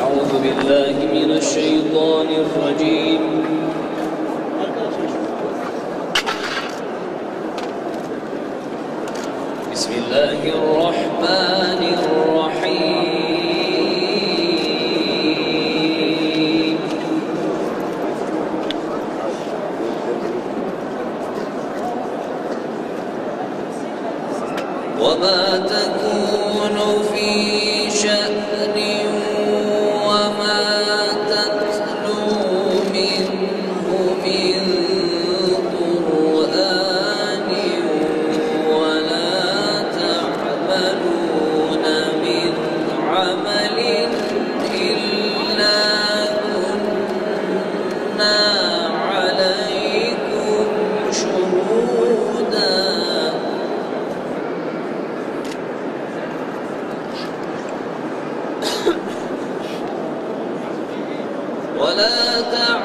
أعوذ بالله من الشيطان الرجيم. بسم الله الرحمن الرحيم. وما تكون في شأن وما تتلو منه من قرآن ولا تعملون من عمل إلا كنا عليكم شهودا ولا تعملون